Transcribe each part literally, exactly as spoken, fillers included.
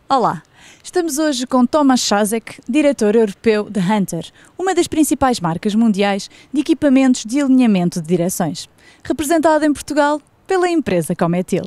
Olá, estamos hoje com Tomáš Šazek, diretor europeu da Hunter, uma das principais marcas mundiais de equipamentos de alinhamento de direções, representada em Portugal pela empresa Cometil.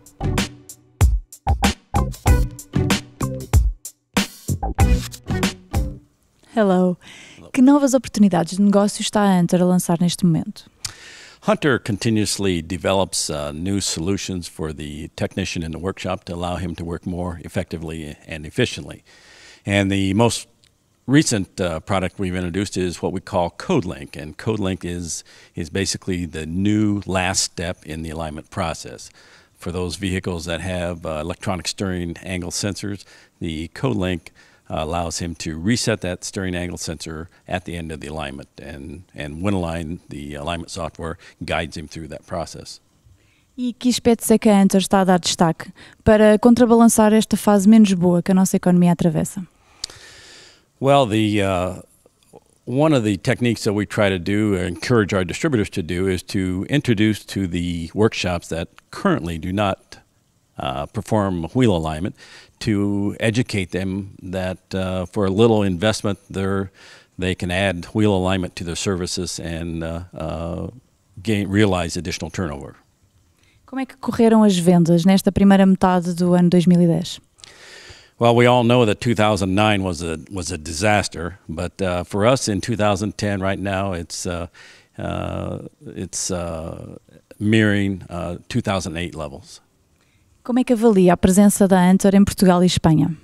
Hello. Que novas oportunidades de negócio está a Hunter a lançar neste momento? Hunter continuously develops uh, new solutions for the technician in the workshop to allow him to work more effectively and efficiently. And the most recent uh, product we've introduced is what we call CodeLink. And CodeLink is, is basically the new last step in the alignment process. For those vehicles that have uh, electronic steering angle sensors, the CodeLink Uh, allows him to reset that steering angle sensor at the end of the alignment, and, and WinAlign, the alignment software, guides him through that process. E que aspectos é que a Hunter está a dar destaque para contrabalançar esta fase menos boa que a nossa economia atravessa? Well, the uh, one of the techniques that we try to do, or encourage our distributors to do, is to introduce to the workshops that currently do not uh, perform wheel alignment, to educate them that uh, for a little investment they're, they can add wheel alignment to their services and uh, uh, gain, realize additional turnover. Como é que correram as vendas nesta primeira metade do ano dois mil e dez? Well, we all know that two thousand nine was a was a disaster, but uh, for us in two thousand ten, right now, it's uh, uh, it's uh, mirroring uh, two thousand eight levels. Como é que avalia a presença da Hunter em Portugal e Espanha?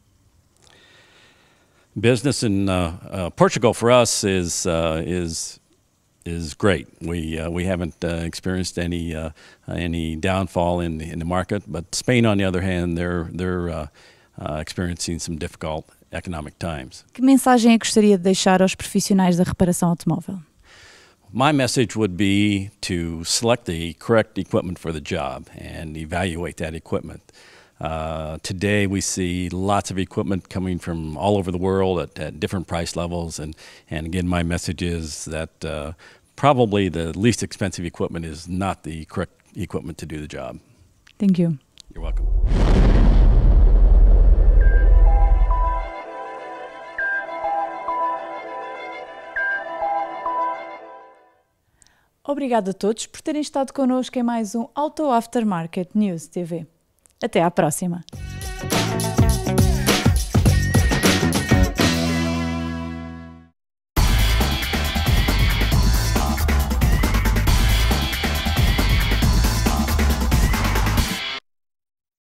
Business in uh, uh, Portugal for us is uh, is is great. We uh, we haven't uh, experienced any uh, any downfall in the, in the market, but Spain, on the other hand, they're they're uh, uh, experiencing some difficult economic times. Que mensagem é que gostaria de deixar aos profissionais da reparação automóvel? My message would be to select the correct equipment for the job and evaluate that equipment. Uh, today we see lots of equipment coming from all over the world at, at different price levels, and, and again my message is that uh, probably the least expensive equipment is not the correct equipment to do the job. Thank you. You're welcome. Obrigado a todos por terem estado connosco em mais um Auto Aftermarket News T V. Até à próxima!